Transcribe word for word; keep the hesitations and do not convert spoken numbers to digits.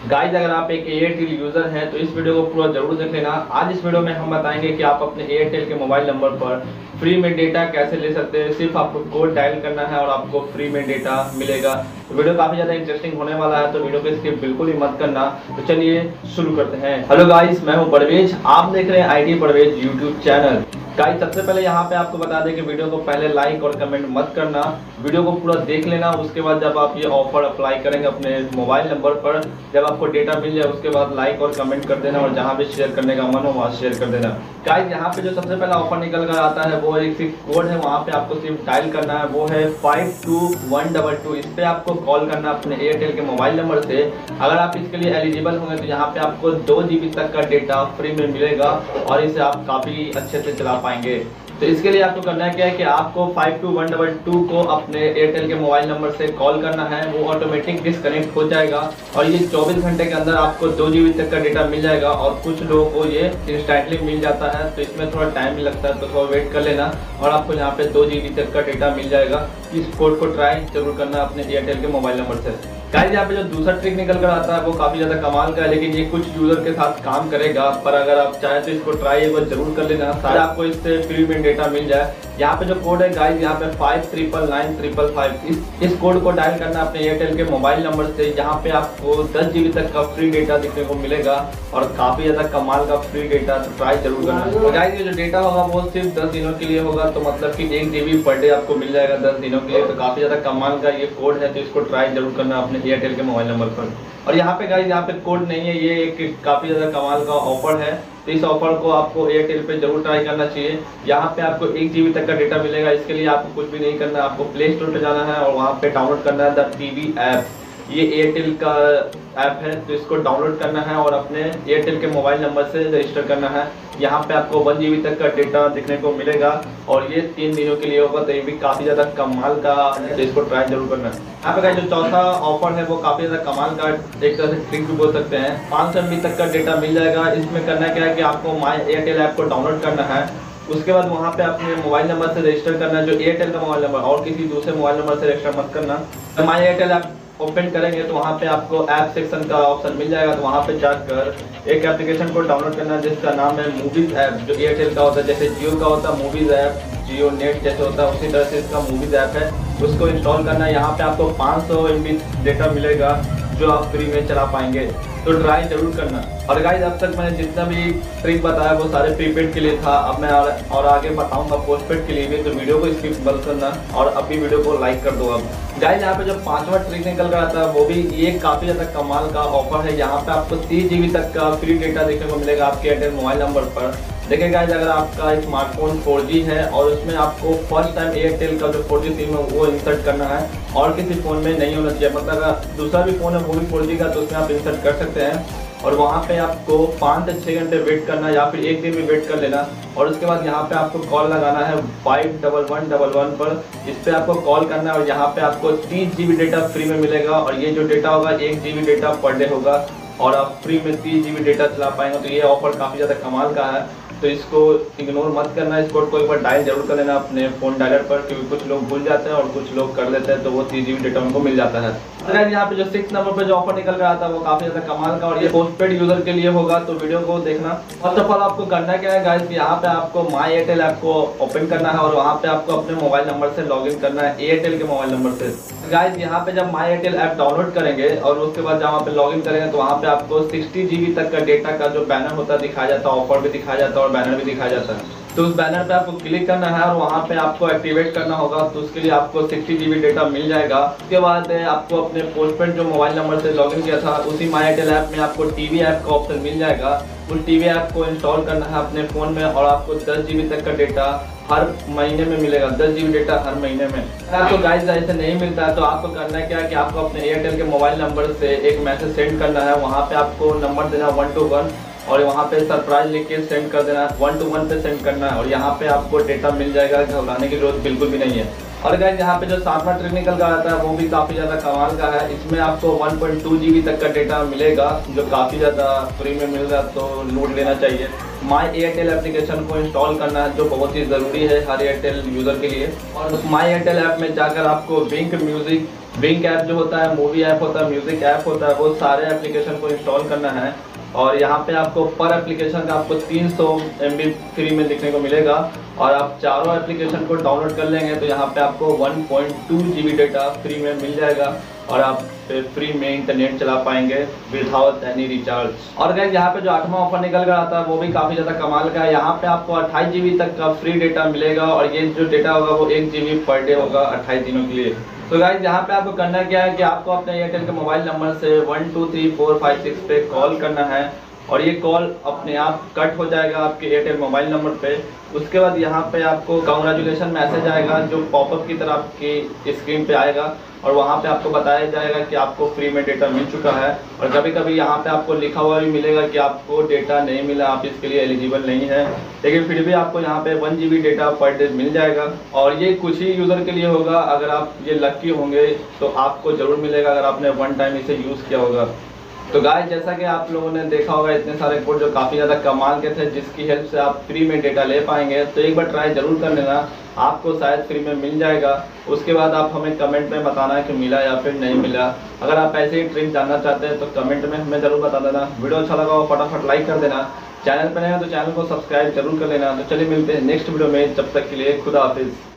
Guys अगर आप एक एयरटेल यूजर हैं तो इस वीडियो को पूरा जरूर देख लेना। आज इस वीडियो में हम बताएंगे कि आप अपने एयरटेल के मोबाइल नंबर पर फ्री में डेटा कैसे ले सकते हैं। सिर्फ आपको कोड डायल करना है और आपको फ्री में डेटा मिलेगा। तो वीडियो काफी ज्यादा इंटरेस्टिंग होने वाला है, तो वीडियो को स्किप बिल्कुल ही मत करना। तो चलिए शुरू करते हैं। हेलो गाइस, मैं हूं परवेज, आप देख रहे हैं I T Parvez YouTube channel. Guys सबसे पहले यहाँ पे आपको बता दें कि वीडियो को पहले लाइक और कमेंट मत करना, वीडियो को पूरा देख लेना। उसके बाद जब आप ये ऑफर अप्लाई करेंगे अपने मोबाइल नंबर पर, जब आपको डेटा मिल जाए उसके बाद लाइक और कमेंट कर देना और जहाँ भी शेयर करने का मन हो वहाँ शेयर कर देना। गाइस यहाँ पे जो सबसे पहला ऑफर निकल कर आता है वो एक सिर्फ कोड है, वहाँ पे आपको सिर्फ डायल करना है, वो है five two one double two. इस पे आपको कॉल करना अपने एयरटेल के मोबाइल नंबर से। अगर आप इसके लिए एलिजिबल होंगे तो यहाँ पे आपको दो जीबी तक का डेटा फ्री में मिलेगा और इसे आप काफी अच्छे से चला पाएंगे। तो इसके लिए आपको करना है क्या है कि आपको five two one double two को अपने एयरटेल के मोबाइल नंबर से कॉल करना है। वो ऑटोमेटिक डिस्कनेक्ट हो जाएगा और ये चौबीस घंटे के अंदर आपको दो जीबी तक का डेटा मिल जाएगा। और कुछ लोगों को ये इंस्टेंटली मिल जाता है, तो इसमें थोड़ा टाइम भी लगता है, तो थोड़ा वेट कर लेना और आपको यहाँ पे दो जीबी तक का डेटा मिल जाएगा। इस कोड को ट्राई जरूर करना अपने एयरटेल के मोबाइल नंबर से। गाइस यहाँ पे जो दूसरा ट्रिक निकल कर आता है वो काफी ज्यादा कमाल का है, लेकिन ये कुछ यूजर के साथ काम करेगा। पर अगर आप चाहें तो इसको ट्राई एक बार जरूर कर लेना, शायद आपको इससे फ्री में डेटा मिल जाए। यहाँ पे जो कोड है गाइस, यहाँ पे five triple nine triple five, इस इस कोड को डायल करना अपने एयरटेल के मोबाइल नंबर से। यहाँ पे आपको दस जीबी तक का फ्री डेटा दिखने को मिलेगा और काफी ज्यादा कमाल का फ्री डेटा, तो ट्राई जरूर करना। तो गाइस ये जो डेटा होगा वो सिर्फ दस दिनों के लिए होगा, तो मतलब कि एक जीबी पर डे आपको मिल जाएगा दस दिनों के लिए। तो काफी ज्यादा कमाल का ये कोड है, तो इसको ट्राई जरूर करना अपने एयरटेल के मोबाइल नंबर पर। और यहाँ पे गाइस यहाँ पे कोड नहीं है, ये एक काफी ज्यादा कमाल का ऑफर है, तो इस ऑफर को आपको एयरटेल पे जरूर ट्राई करना चाहिए। यहाँ पे आपको एक जीबी तक का डेटा मिलेगा। इसके लिए आपको कुछ भी नहीं करना, आपको प्ले स्टोर पे जाना है और वहाँ पे डाउनलोड करना है द टीवी ऐप। ये एयरटेल का ऐप है, तो इसको डाउनलोड करना है और अपने एयरटेल के मोबाइल नंबर से रजिस्टर करना है। यहाँ पे आपको वन जीबी तक का डेटा देखने को मिलेगा और ये तीन दिनों के लिए होगा, तो ये भी काफी ज्यादा कमाल का है, तो इसको ट्राई जरूर करना है। यहाँ पे जो चौथा ऑफर है वो काफी ज्यादा कमाल का, एक तरह से ट्रिक भी बोल सकते हैं। पाँच सौ एम बी तक का डेटा मिल जाएगा। इसमें करना क्या है कि आपको माई एयरटेल ऐप को डाउनलोड करना है, उसके बाद वहाँ पे अपने मोबाइल नंबर से रजिस्टर करना है, जो एयरटेल का मोबाइल नंबर, और किसी दूसरे मोबाइल नंबर से रजिस्टर मत करना। तो माई एयरटेल ऐप ओपन करेंगे तो वहाँ पे आपको ऐप सेक्शन का ऑप्शन मिल जाएगा, तो वहाँ पे जाकर एक एप्लीकेशन को डाउनलोड करना है जिसका नाम है मूवीज ऐप, जो एयरटेल का होता है। जैसे जियो का होता है मूवीज ऐप, जियो नेट जैसे होता है उसी तरह से इसका मूवीज ऐप है, उसको इंस्टॉल करना है। यहाँ पे आपको पाँच सौ एम बी डेटा मिलेगा जो आप फ्री में चला पाएंगे, तो ट्राई जरूर करना। और गाइस अब तक मैंने जितना भी ट्रिक बताया वो सारे प्रीपेड के लिए था, अब मैं और, और आगे बताऊंगा पोस्टपेड के लिए भी, तो वीडियो को स्किप मत करना और अभी वीडियो को लाइक कर दो। अब गाइस यहाँ पे जो पांचवा ट्रिक निकल कर आता है वो भी ये काफी ज्यादा कमाल का ऑफर है। यहाँ पे आपको तीस जीबी तक का फ्री डेटा देखने को मिलेगा आपके एयरटेल मोबाइल नंबर पर। देखिए गाइस, अगर आपका स्मार्टफोन फोर जी है और उसमें आपको फर्स्ट टाइम एयरटेल का जो फोर जी सिम है वो इंसर्ट करना है और किसी फ़ोन में नहीं होना चाहिए, मतलब अगर दूसरा भी फ़ोन है वो भी फोर जी का तो उसमें आप इंसर्ट कर सकते हैं। और वहाँ पे आपको पाँच से छः घंटे वेट करना या फिर एक दिन भी वेट कर लेना और उसके बाद यहाँ पे आपको कॉल लगाना है five double one double one पर। इस पर आपको कॉल करना है और यहाँ पे आपको तीस जीबी डेटा फ्री में मिलेगा और ये जो डेटा होगा एक जीबी डेटा पर डे होगा और आप फ्री में तीस जीबी डेटा चला पाएंगे। तो ये ऑफर काफ़ी ज़्यादा कमाल का है, तो इसको इग्नोर मत करना। इस कोड को एक बार डायल जरूर कर लेना अपने फ़ोन डायलर पर, क्योंकि कुछ लोग भूल जाते हैं और कुछ लोग कर लेते हैं, तो वो तीस जीबी डेटा उनको मिल जाता है। तो यहाँ पे जो सिक्स नंबर पे जो ऑफर निकल रहा था वो काफी ज्यादा कमाल का और ये पोस्टपेड यूजर के लिए होगा, तो वीडियो को देखना। फर्स्ट ऑफ ऑल आपको करना क्या है गाइस, यहाँ पे आपको माई एयरटेल ऐप को ओपन करना है और वहाँ पे आपको अपने मोबाइल नंबर से लॉगिन करना है एयरटेल के मोबाइल नंबर से। गाइस यहाँ पे जब माई एयरटेल ऐप डाउनलोड करेंगे और उसके बाद जब वहाँ पे लॉगिन करेंगे तो वहाँ पे आपको सिक्सटी जीबी तक का डेटा का जो बैनर होता है दिखाया जाता है, ऑफर भी दिखाया जाता है और बैनर भी दिखाया जाता है। तो उस बैनर पे आपको क्लिक करना है और वहाँ पे आपको एक्टिवेट करना होगा, तो उसके लिए आपको सिक्सटी जीबी डेटा मिल जाएगा। उसके बाद आपको अपने पोस्टपेड जो मोबाइल नंबर से लॉगिन किया था उसी माई एयरटेल ऐप में आपको टीवी ऐप का ऑप्शन मिल जाएगा। उस टीवी ऐप को इंस्टॉल करना है अपने फ़ोन में और आपको दस जीबी तक का डेटा हर महीने में मिलेगा, दस जीबी डेटा हर महीने में। अगर आपको गाइस ऐसे नहीं मिलता है तो आपको करना क्या है कि आपको अपने एयरटेल के मोबाइल नंबर से एक मैसेज सेंड करना है, वहाँ पे आपको नंबर देना वन टू वन और वहाँ पे सरप्राइज लिख के सेंड कर देना, वन टू वन पे सेंड करना है और यहाँ पे आपको डेटा मिल जाएगा, घबराने की जरूरत बिल्कुल भी नहीं है। और गाइस यहाँ पे जो सातवां ट्रिक निकल कर आता है वो भी काफ़ी ज़्यादा कमाल का है। इसमें आपको वन पॉइंट टू जीबी तक का डेटा मिलेगा जो काफ़ी ज़्यादा फ्री में मिल रहा है, तो लूट लेना चाहिए। माई एयरटेल एप्लीकेशन को इंस्टॉल करना है जो बहुत ही ज़रूरी है हर एयरटेल यूज़र के लिए। और उस माई एयरटेल ऐप में जाकर आपको विंक म्यूज़िक विंक ऐप जो होता है, मूवी ऐप होता है, म्यूजिक ऐप होता है, वो सारे एप्लीकेशन को इंस्टॉल करना है। और यहाँ पे आपको पर एप्लीकेशन का आपको तीन सौ एम बी फ्री में देखने को मिलेगा। और आप चारों एप्लीकेशन को डाउनलोड कर लेंगे तो यहाँ पे आपको one point two G B data free में मिल जाएगा और आप फ्री में इंटरनेट चला पाएंगे विदाउट एनी रिचार्ज। और गाइस यहाँ पे जो आठवां ऑफर निकल कर आता है वो भी काफ़ी ज़्यादा कमाल का है। यहाँ पे आपको अट्ठाईस जी बी तक का फ्री डेटा मिलेगा और ये जो डेटा होगा वो एक जी बी पर डे होगा अट्ठाईस दिनों के लिए। तो गाइस यहाँ पे आपको करना क्या है कि आपको अपने एयरटेल के मोबाइल नंबर से one two three four five six पे कॉल करना है और ये कॉल अपने आप कट हो जाएगा आपके एयरटेल मोबाइल नंबर पे। उसके बाद यहाँ पे आपको कांग्रेचुलेशन मैसेज आएगा जो पॉपअप की तरह आपकी स्क्रीन पे आएगा और वहाँ पे आपको बताया जाएगा कि आपको फ्री में डेटा मिल चुका है। और कभी कभी यहाँ पे आपको लिखा हुआ भी मिलेगा कि आपको डेटा नहीं मिला, आप इसके लिए एलिजिबल नहीं है, लेकिन फिर भी आपको यहाँ पे one G B data per day मिल जाएगा। और ये कुछ ही यूज़र के लिए होगा, अगर आप ये लकी होंगे तो आपको ज़रूर मिलेगा अगर आपने वन टाइम इसे यूज़ किया होगा। तो गाइस जैसा कि आप लोगों ने देखा होगा इतने सारे कोड जो काफ़ी ज़्यादा कमाल के थे जिसकी हेल्प से आप फ्री में डेटा ले पाएंगे, तो एक बार ट्राई ज़रूर कर लेना, आपको शायद फ्री में मिल जाएगा। उसके बाद आप हमें कमेंट में बताना कि मिला या फिर नहीं मिला। अगर आप ऐसे ही ट्रिक जानना चाहते हैं तो कमेंट में हमें ज़रूर बता देना। वीडियो अच्छा लगा हो फटाफट लाइक कर देना, चैनल पर नए हो तो चैनल को सब्सक्राइब जरूर कर लेना। तो चलिए मिलते हैं नेक्स्ट वीडियो में, जब तक के लिए खुदा हाफिज़।